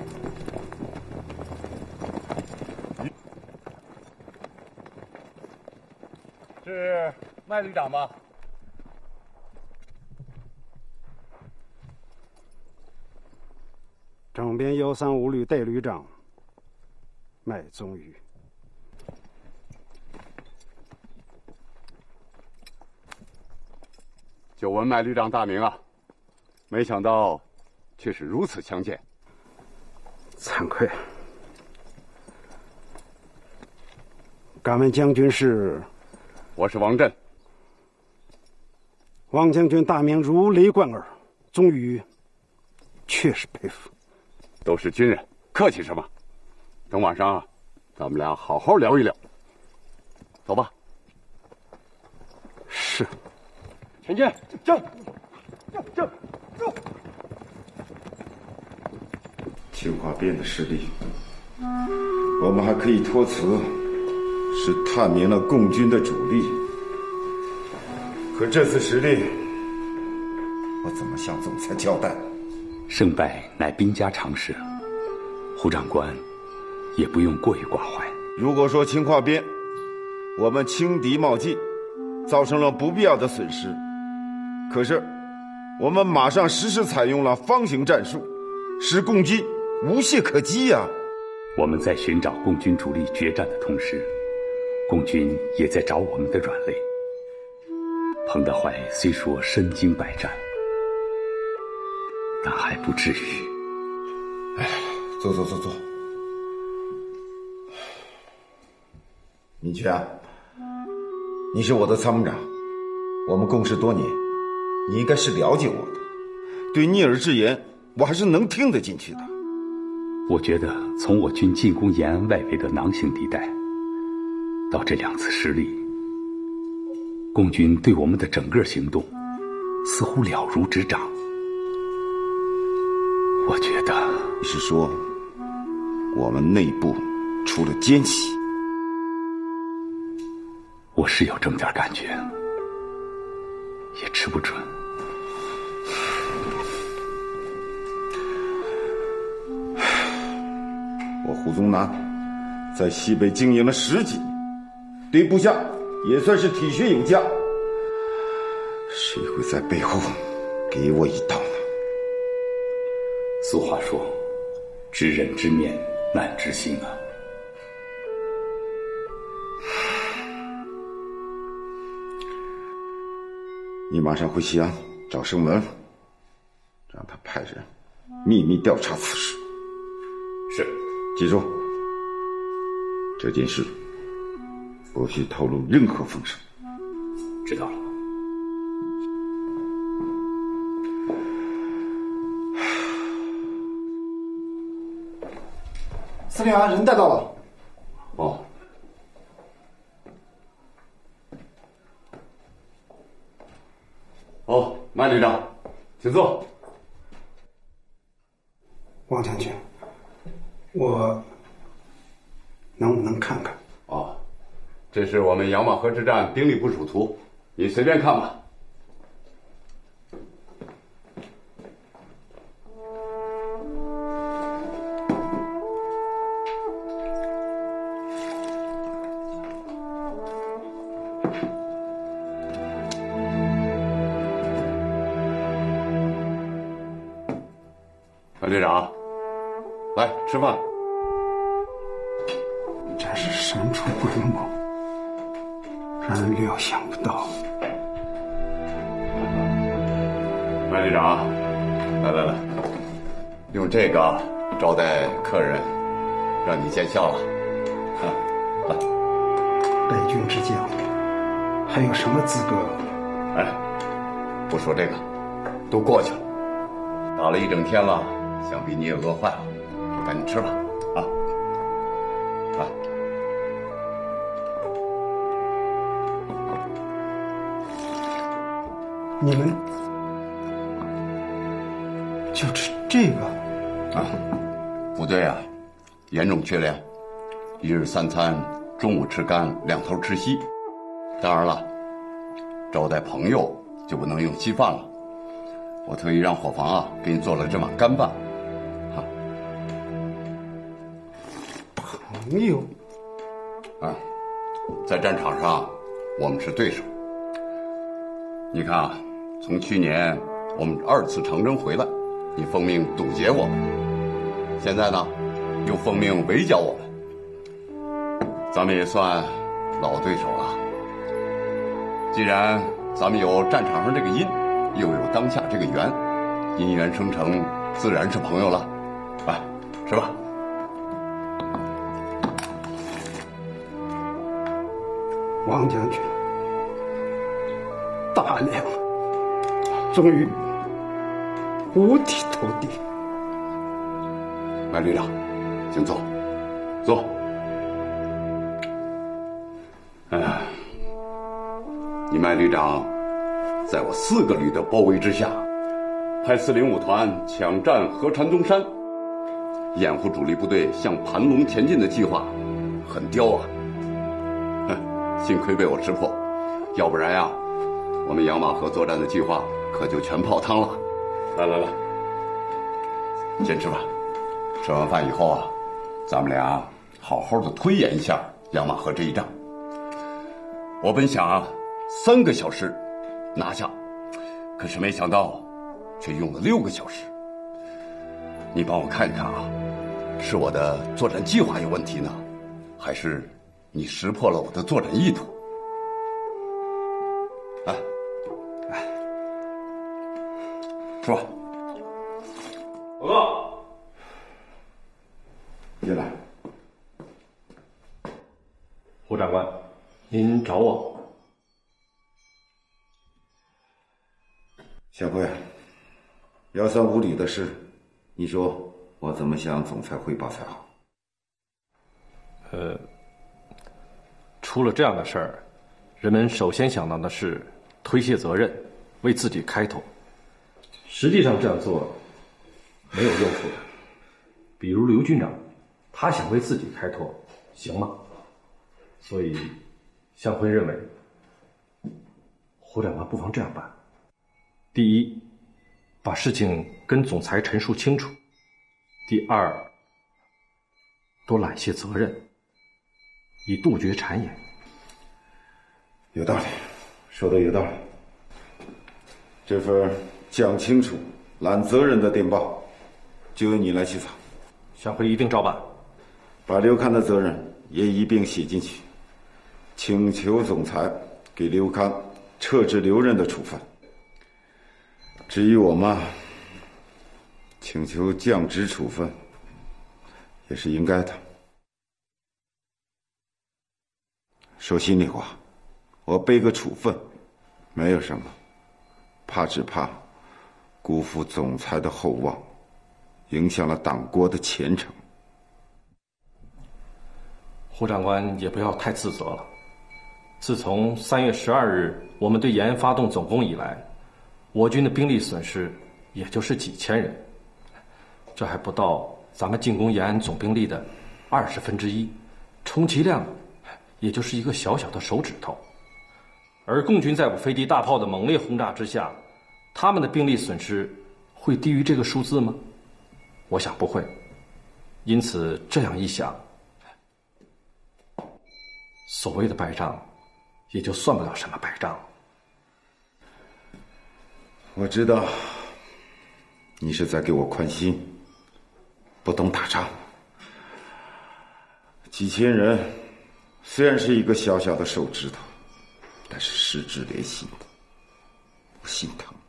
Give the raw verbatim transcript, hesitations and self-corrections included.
是麦旅长吗？ 整编幺三五旅代旅长麦宗宇。 久闻麦旅长大名啊，没想到却是如此强健。 惭愧。敢问将军是？ 我是王震。 王将军大名如雷贯耳，宗宇确实佩服。 都是军人，客气什么？等晚上啊，咱们俩好好聊一聊。走吧。 是。 前进， 走，走，走，走。 清华边的实力，我们还可以托辞是探明了共军的主力。可这次实力，我怎么向总裁交代？ 胜败乃兵家常事，胡长官也不用过于挂怀。 如果说清华边我们轻敌冒进，造成了不必要的损失，可是我们马上实施采用了方形战术，使共军无懈可击呀、啊！ 我们在寻找共军主力决战的同时，共军也在找我们的软肋。彭德怀虽说身经百战，但还不至于。 哎，坐坐坐坐。明权啊，你是我的参谋长，我们共事多年，你应该是了解我的。对逆耳之言，我还是能听得进去的。 我觉得从我军进攻延安外围的囊性地带，到这两次失利，共军对我们的整个行动似乎了如指掌。我觉得你是说我们内部出了奸细？ 我是有这么点感觉，也吃不准。 我胡宗南在西北经营了十几年，对部下也算是体恤有加，谁会在背后给我一刀呢？ 俗话说，知人知面难知心啊。 你马上回西安找盛文，让他派人秘密调查此事。 是。 记住，这件事不许透露任何风声。 知道了。 司令员，人带到了。 哦。哦，麦旅长，请坐。 王将军，我能不能看看？ 哦，这是我们杨马河之战兵力部署图，你随便看吧。麦队长，来吃饭。 真是神出鬼没，让人料想不到。 麦队长，来来来，用这个招待客人，让你见笑了。来， 败军之将，还有什么资格？ 哎，不说这个，都过去了，打了一整天了。想必你也饿坏了，赶紧吃吧，啊！来， 你们就吃这个啊？部队啊，严重缺粮，一日三餐，中午吃干，两头吃稀。当然了，招待朋友就不能用稀饭了。我特意让伙房啊给你做了这碗干饭。 朋友。 啊，在战场上，我们是对手。你看啊，从去年我们二次长征回来，你奉命堵截我们，现在呢，又奉命围剿我们，咱们也算老对手了。既然咱们有战场上这个因，又有当下这个缘，因缘生成，自然是朋友了。来，吃吧。 王将军，大梁终于五体投地。 麦旅长，请坐，坐。哎呀，你麦旅长在我四个旅的包围之下，派四零五团抢占河川东山，掩护主力部队向盘龙前进的计划，很刁啊！哼，幸亏被我识破，要不然呀，我们养马河作战的计划可就全泡汤了。来来来，先吃饭。吃完饭以后啊，咱们俩好好的推演一下养马河这一仗。我本想啊，三个小时拿下，可是没想到，却用了六个小时。你帮我看一看啊，是我的作战计划有问题呢，还是你识破了我的作战意图？来，来，吃吧。 报告。 进来。 胡长官，您找我？ 小辉，幺三五旅的事，你说我怎么向总裁汇报才好？ 呃，出了这样的事儿，人们首先想到的是推卸责任，为自己开脱。实际上这样做没有用处的。比如刘军长，他想为自己开脱，行吗？所以，向辉认为，胡长官不妨这样办：第一，把事情跟总裁陈述清楚；第二，多揽些责任，以杜绝谗言。 有道理，说的有道理。这份讲清楚、揽责任的电报，就由你来起草。 向辉一定照办。 把刘戡的责任也一并写进去，请求总裁给刘戡撤职留任的处分。至于我嘛，请求降职处分，也是应该的。说心里话，我背个处分，没有什么，怕只怕辜负总裁的厚望，影响了党国的前程。 胡长官也不要太自责了。自从三月十二日我们对延安发动总攻以来，我军的兵力损失也就是几千人，这还不到咱们进攻延安总兵力的二十分之一，充其量也就是一个小小的手指头。而共军在我飞机大炮的猛烈轰炸之下，他们的兵力损失会低于这个数字吗？我想不会。因此这样一想，所谓的败仗也就算不了什么败仗。 我知道你是在给我宽心，不懂打仗。几千人虽然是一个小小的手指头，但是失之连心的，我心疼。